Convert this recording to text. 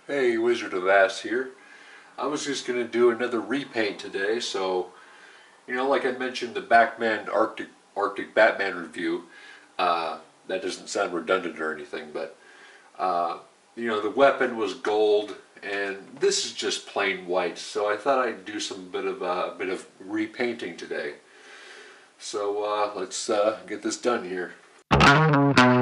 Hey, Wizard of Ass here. I was just going to do another repaint today, so, like I mentioned, the Batman Arctic Batman review, that doesn't sound redundant or anything, but, the weapon was gold, and this is just plain white, so I thought I'd do some bit of repainting today. So, let's get this done here.